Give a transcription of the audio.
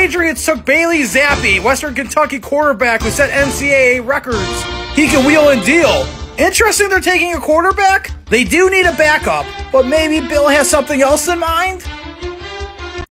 Patriots took Bailey Zappe, Western Kentucky quarterback who set NCAA records. He can wheel and deal. Interesting they're taking a quarterback? They do need a backup, but maybe Bill has something else in mind?